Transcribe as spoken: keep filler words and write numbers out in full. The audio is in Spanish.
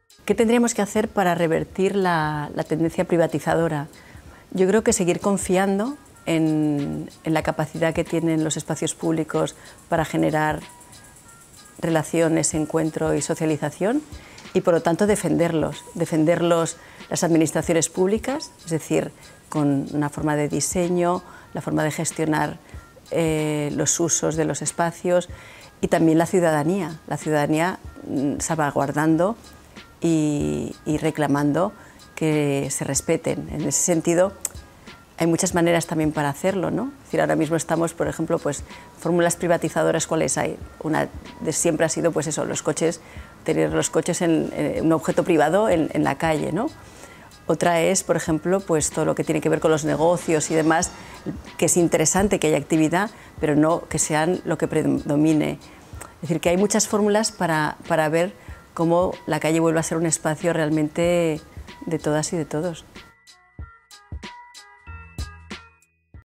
¿Qué tendríamos que hacer para revertir la, la tendencia privatizadora? Yo creo que seguir confiando en, en la capacidad que tienen los espacios públicos para generar relaciones, encuentro y socialización, y por lo tanto defenderlos, defenderlos las administraciones públicas, es decir, con una forma de diseño, la forma de gestionar eh, los usos de los espacios, y también la ciudadanía, la ciudadanía salvaguardando y, y reclamando que se respeten. En ese sentido, hay muchas maneras también para hacerlo, ¿no? Es decir, ahora mismo estamos, por ejemplo, pues, fórmulas privatizadoras, ¿cuáles hay? Una de siempre ha sido, pues eso, los coches, tener los coches en, en un objeto privado en, en la calle, ¿no? Otra es, por ejemplo, pues todo lo que tiene que ver con los negocios y demás, que es interesante que haya actividad, pero no que sean lo que predomine. Es decir, que hay muchas fórmulas para, para ver cómo la calle vuelve a ser un espacio realmente de todas y de todos.